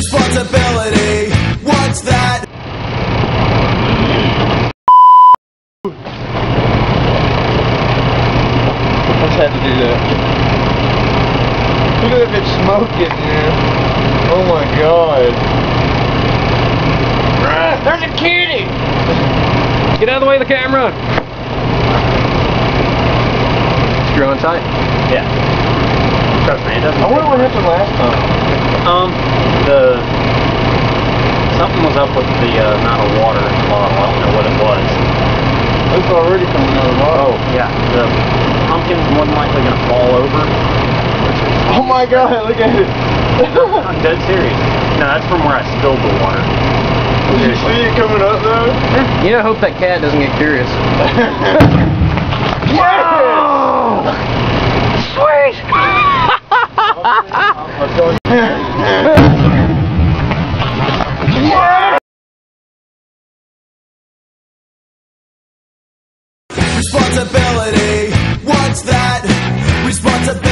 Responsibility, what's that? I just had to do that. Look at that bitch smoking, man. Oh my god. There's a kitty! Get out of the way of the camera! Screw on tight? Yeah. Trust me, it doesn't. I wonder what happened last time. Something was up with the amount of water in the bottle. I don't know what it was. It's already coming out of the bottle. Oh, yeah. The pumpkin's more than likely going to fall over. Oh my god, look at it. I'm dead serious. No, that's from where I spilled the water. Did you see it coming up though? You know, hope that cat doesn't get curious. Whoa! Sweet! Responsibility, what's that? Responsibility.